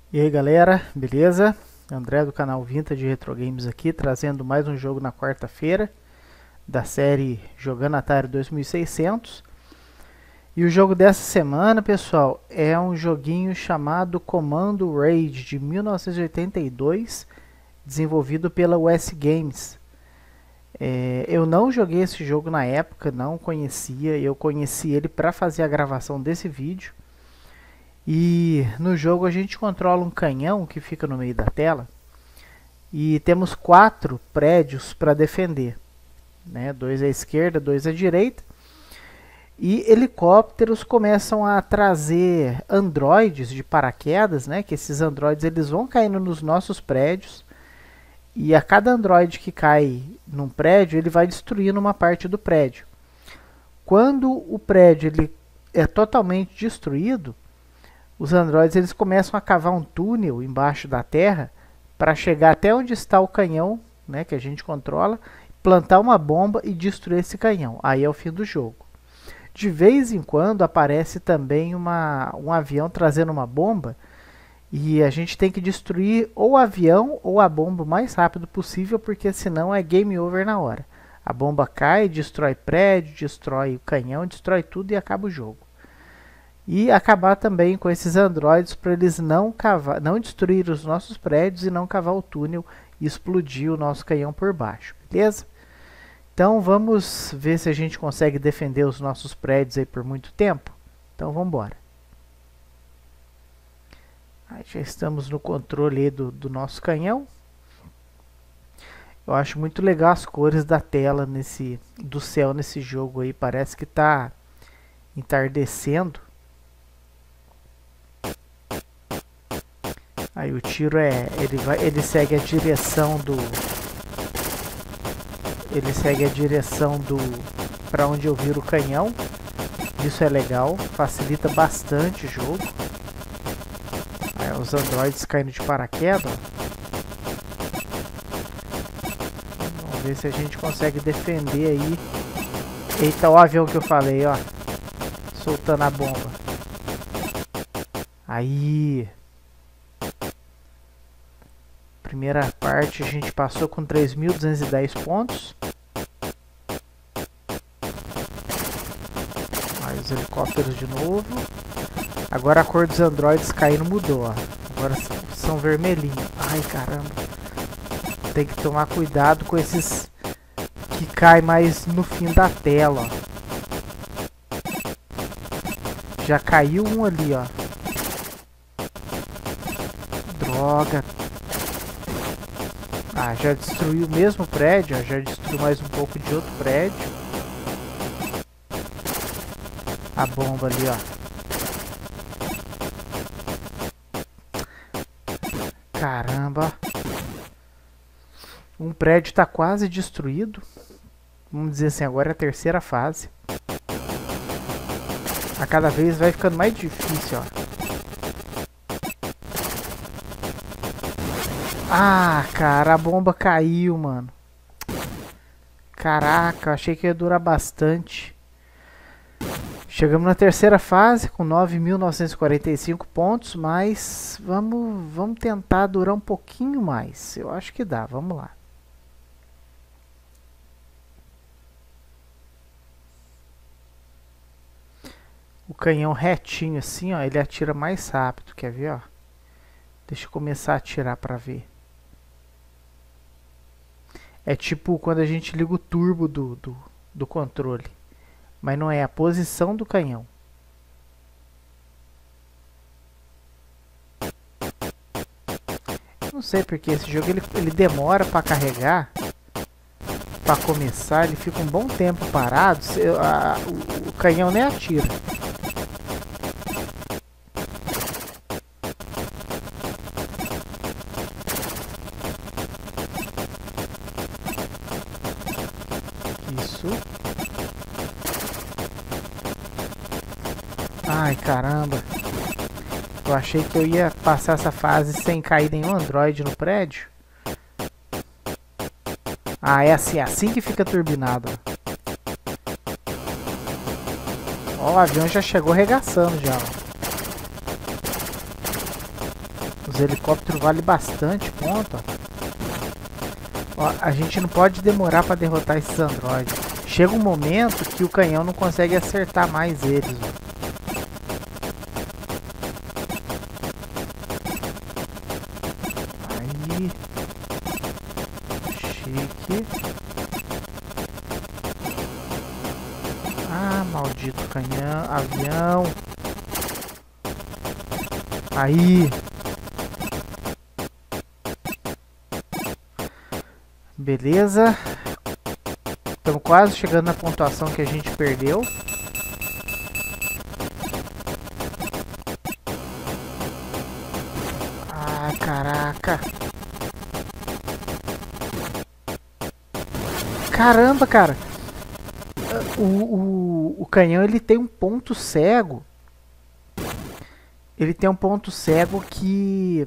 E aí galera, beleza? André do canal Vintage Retro Games aqui, trazendo mais um jogo na quarta-feira da série Jogando Atari 2600. E o jogo dessa semana, pessoal, é um joguinho chamado Commando Raid de 1982, desenvolvido pela US Games. Eu não joguei esse jogo na época, não conhecia, eu conheci ele para fazer a gravação desse vídeo. E no jogo a gente controla um canhão que fica no meio da tela e temos 4 prédios para defender, né? 2 à esquerda, 2 à direita. E helicópteros começam a trazer androides de paraquedas, né? Que esses androides eles vão caindo nos nossos prédios e a cada androide que cai num prédio ele vai destruindo uma parte do prédio. Quando o prédio ele é totalmente destruído, os androides eles começam a cavar um túnel embaixo da terra para chegar até onde está o canhão, né, que a gente controla, plantar uma bomba e destruir esse canhão. Aí é o fim do jogo. De vez em quando aparece também um avião trazendo uma bomba e a gente tem que destruir ou o avião ou a bomba o mais rápido possível, porque senão é game over na hora. A bomba cai, destrói prédio, destrói o canhão, destrói tudo e acaba o jogo. E acabar também com esses androides para eles não destruir os nossos prédios e não cavar o túnel e explodir o nosso canhão por baixo, beleza? Então vamos ver se a gente consegue defender os nossos prédios aí por muito tempo. Então vamos embora. Aí já estamos no controle aí do nosso canhão. Eu acho muito legal as cores da tela do céu nesse jogo aí, parece que está entardecendo. Aí o tiro ele segue a direção para onde eu viro o canhão. Isso é legal, facilita bastante o jogo. Aí os androides caindo de paraquedas. Vamos ver se a gente consegue defender aí. Eita, o avião que eu falei, ó, soltando a bomba. Aí. Primeira parte a gente passou com 3.210 pontos. Aí os helicópteros de novo. Agora a cor dos androides caindo mudou, ó. Agora são vermelhinhos. Ai caramba. Tem que tomar cuidado com esses que caem mais no fim da tela, ó. Já caiu um ali, ó. Droga. Ah, já destruiu o mesmo prédio, ó, já destruiu mais um pouco de outro prédio. A bomba ali, ó. Caramba. Um prédio está quase destruído. Vamos dizer assim, agora é a terceira fase. A cada vez vai ficando mais difícil, ó. Ah, cara, a bomba caiu, mano. Caraca, achei que ia durar bastante. Chegamos na terceira fase com 9.945 pontos, mas vamos tentar durar um pouquinho mais. Eu acho que dá, vamos lá. O canhão retinho assim, ó, ele atira mais rápido, quer ver, ó? Deixa eu começar a atirar pra ver. É tipo quando a gente liga o turbo do controle. Mas não é a posição do canhão. Não sei porque esse jogo ele demora para carregar. Para começar, ele fica um bom tempo parado. O canhão nem atira. Isso. Ai, caramba. Eu achei que eu ia passar essa fase sem cair nenhum androide no prédio. Ah, é assim que fica turbinado. Ó, o avião já chegou arregaçando já. Ó. Os helicópteros valem bastante ponto, ó. Ó, a gente não pode demorar para derrotar esses androides. Chega um momento que o canhão não consegue acertar mais eles, ó. Aí. Chique. Ah, maldito canhão, avião. Aí. Beleza. Estamos quase chegando na pontuação que a gente perdeu. Ai, caraca. Caramba, cara. O canhão, ele tem um ponto cego. Ele tem um ponto cego que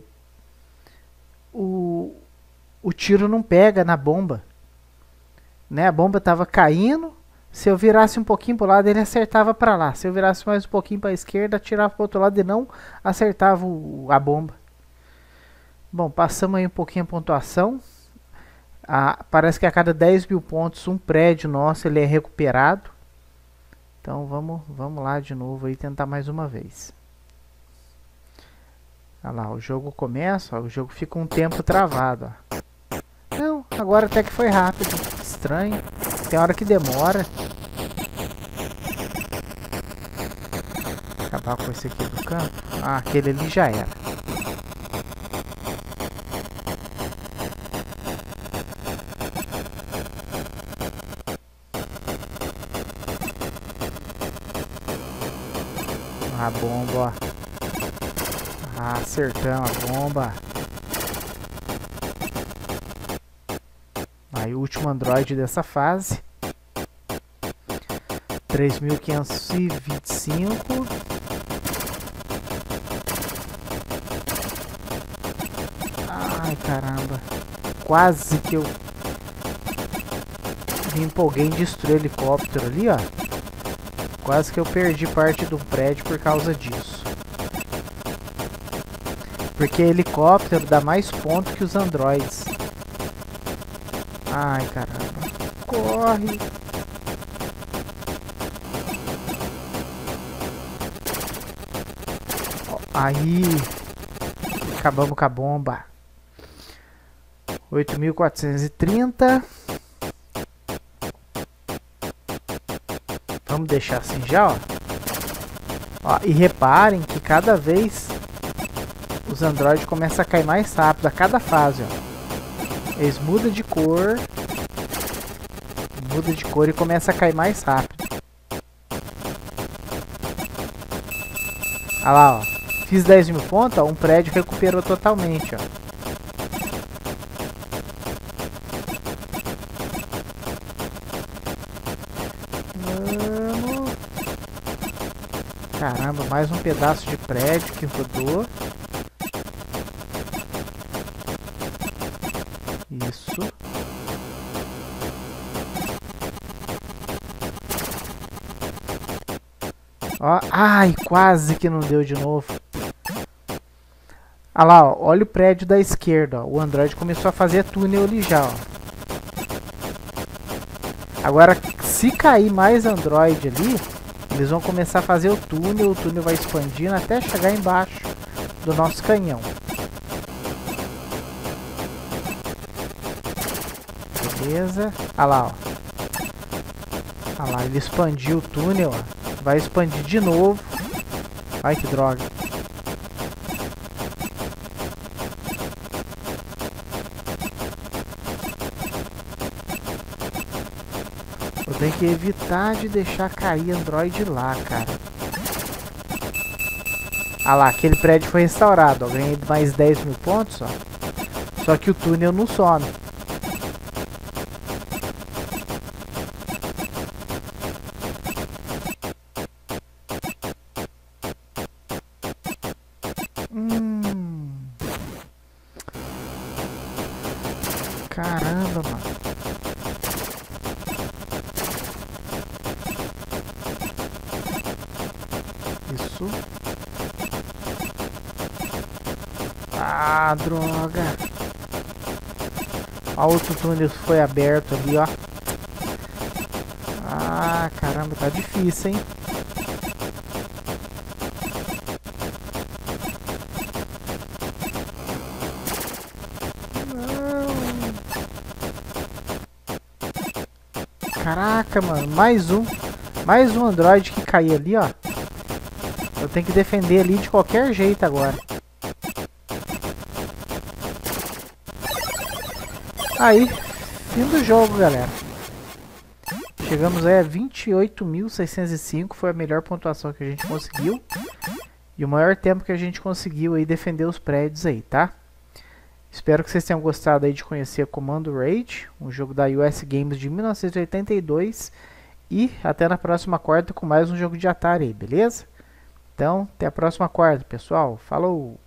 o tiro não pega na bomba, né? A bomba tava caindo. Se eu virasse um pouquinho pro lado, ele acertava para lá. Se eu virasse mais um pouquinho para a esquerda, atirava pro outro lado e não acertava a bomba. Bom, passamos aí um pouquinho a pontuação. Parece que a cada 10 mil pontos um prédio nosso ele é recuperado. Então vamos lá de novo aí tentar mais uma vez. Olha lá, o jogo começa, ó, o jogo fica um tempo travado, ó. Não, agora até que foi rápido. Estranho, tem hora que demora. Acabar com esse aqui do campo. Ah, aquele ali já era. A bomba, ó. Ah, acertamos a bomba. Aí o último androide dessa fase. 3.525. Ai, caramba. Quase que eu me empolguei em destruir o helicóptero ali, ó. Quase que eu perdi parte do prédio por causa disso. Porque helicóptero dá mais ponto que os androides. Ai, caramba. Corre. Aí. Acabamos com a bomba. 8.430. Vamos deixar assim já, ó. Ó. E reparem que cada vez os androides começam a cair mais rápido a cada fase, ó. Eles mudam de cor. Muda de cor e começa a cair mais rápido. Olha lá, ó. Fiz 10 mil pontos, ó. Um prédio recuperou totalmente, ó. Vamos. Caramba, mais um pedaço de prédio que rodou. Isso. Ó, ai, quase que não deu de novo. Olha lá, ó, olha o prédio da esquerda, ó. O Android começou a fazer túnel ali já, ó. Agora, se cair mais Android ali, eles vão começar a fazer o túnel vai expandindo até chegar embaixo do nosso canhão. Beleza. Olha lá, ó. Olha lá, ele expandiu o túnel, ó. Vai expandir de novo. Ai, que droga. Eu tenho que evitar de deixar cair Android lá, cara. Ah lá, aquele prédio foi restaurado, ó. Ganhei mais 10 mil pontos, ó. Só que o túnel não some. Caramba, mano. Isso. Ah, droga. Ó, outro túnel foi aberto ali, ó. Ah, caramba, tá difícil, hein? Caraca, mano, mais um Android que caiu ali, ó. Eu tenho que defender ali de qualquer jeito agora. Aí, fim do jogo, galera. Chegamos aí a 28.605, foi a melhor pontuação que a gente conseguiu. E o maior tempo que a gente conseguiu aí defender os prédios aí, tá? Espero que vocês tenham gostado aí de conhecer Commando Raid, um jogo da US Games de 1982. E até na próxima quarta com mais um jogo de Atari aí, beleza? Então, até a próxima quarta, pessoal. Falou!